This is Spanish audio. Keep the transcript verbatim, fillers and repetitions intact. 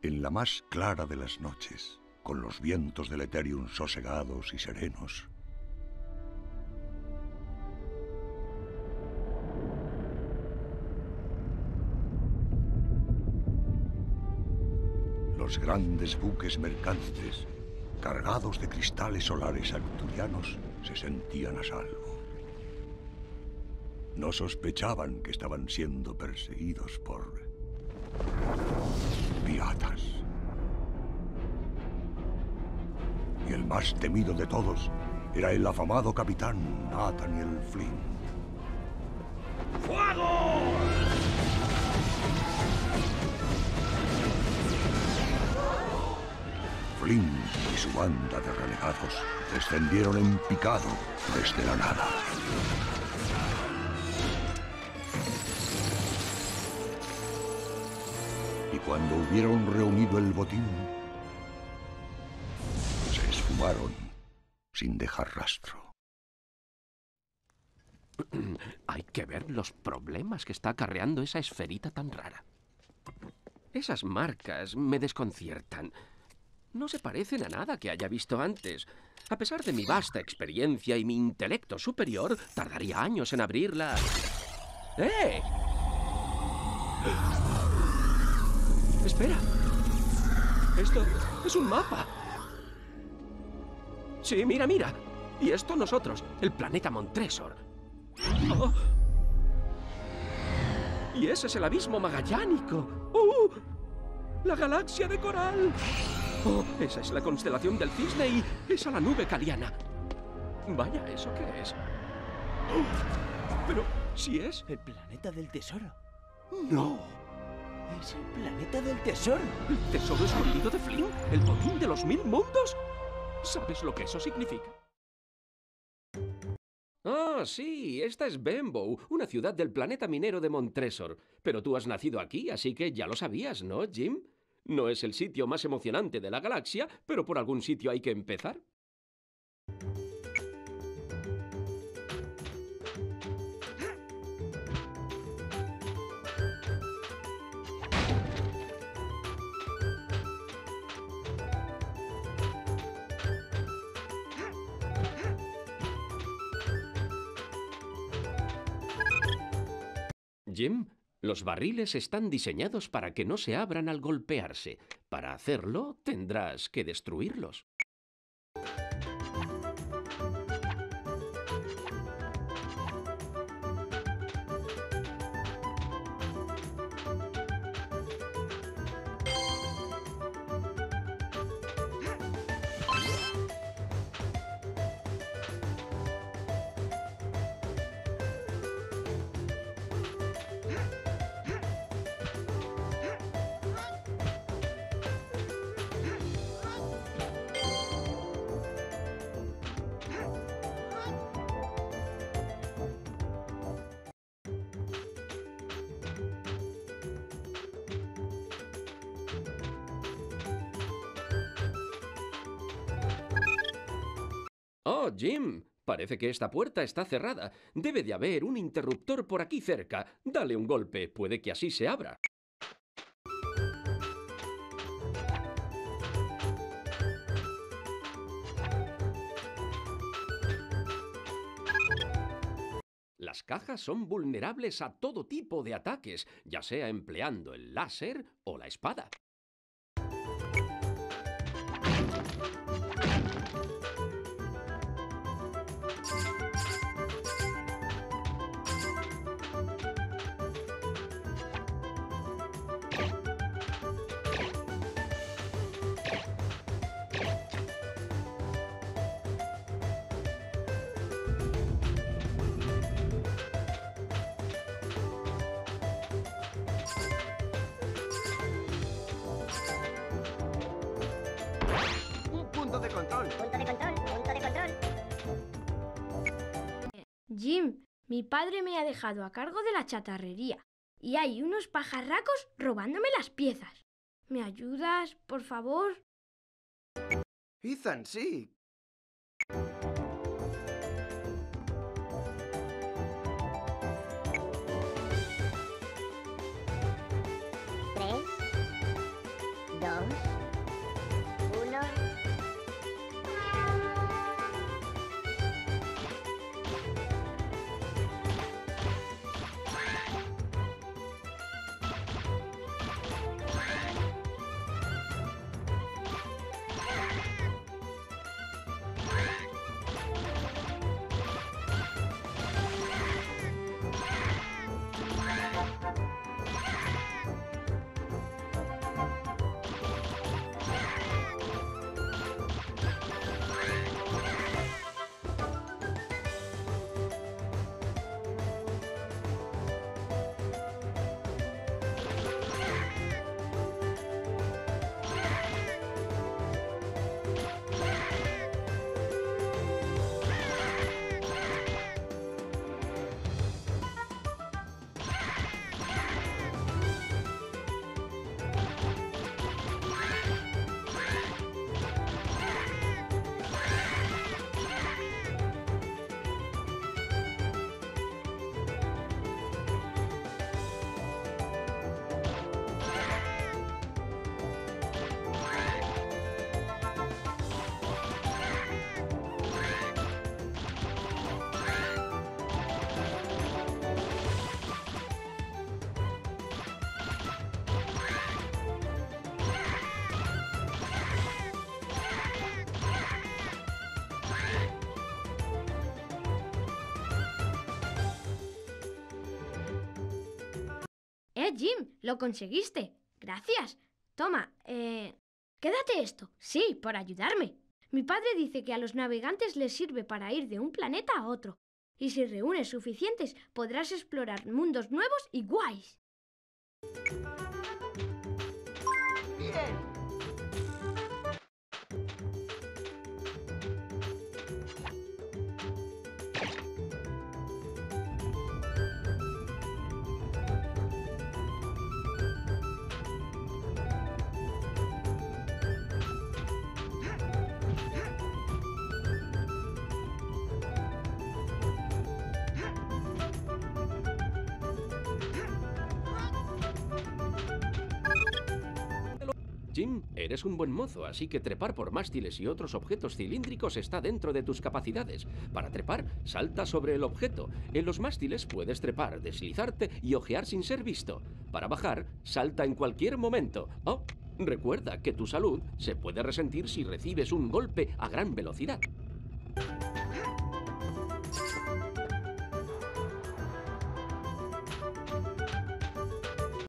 En la más clara de las noches, con los vientos del Ethereum sosegados y serenos, los grandes buques mercantes, cargados de cristales solares arcturianos, se sentían a salvo. No sospechaban que estaban siendo perseguidos por piratas. Y el más temido de todos era el afamado capitán Nathaniel Flint. ¡Fuego! Flint y su banda de renegados descendieron en picado desde la nada. Y cuando hubieron reunido el botín, se esfumaron sin dejar rastro. Hay que ver los problemas que está acarreando esa esferita tan rara. Esas marcas me desconciertan. No se parecen a nada que haya visto antes. A pesar de mi vasta experiencia y mi intelecto superior, tardaría años en abrirla. ¡Eh! Espera. Esto es un mapa. Sí, mira, mira. Y esto nosotros, el planeta Montresor. Oh. Y ese es el abismo magallánico. ¡Uh! ¡La galaxia de coral! Oh, esa es la constelación del cisne y esa la nube caliana. Vaya, ¿eso qué es? Oh, pero, ¿sí es? El planeta del tesoro. ¡No! Es el planeta del tesoro. ¿El tesoro escondido de Flint? ¿El botín de los mil mundos? ¿Sabes lo que eso significa? Ah, sí, esta es Benbow, una ciudad del planeta minero de Montresor. Pero tú has nacido aquí, así que ya lo sabías, ¿no, Jim? No es el sitio más emocionante de la galaxia, pero por algún sitio hay que empezar. Jim, los barriles están diseñados para que no se abran al golpearse. Para hacerlo, tendrás que destruirlos. Oh, Jim, parece que esta puerta está cerrada. Debe de haber un interruptor por aquí cerca. Dale un golpe, puede que así se abra. Las cajas son vulnerables a todo tipo de ataques, ya sea empleando el láser o la espada. Punto de control. Punto de control, punto de control. Jim, mi padre me ha dejado a cargo de la chatarrería y hay unos pajarracos robándome las piezas. ¿Me ayudas, por favor? Ethan, sí. Tres, dos, Jim, lo conseguiste. Gracias. Toma, eh... quédate esto. Sí, por ayudarme. Mi padre dice que a los navegantes les sirve para ir de un planeta a otro. Y si reúnes suficientes, podrás explorar mundos nuevos y guays. ¡Bien! Jim, eres un buen mozo, así que trepar por mástiles y otros objetos cilíndricos está dentro de tus capacidades. Para trepar, salta sobre el objeto. En los mástiles puedes trepar, deslizarte y ojear sin ser visto. Para bajar, salta en cualquier momento. Oh, recuerda que tu salud se puede resentir si recibes un golpe a gran velocidad.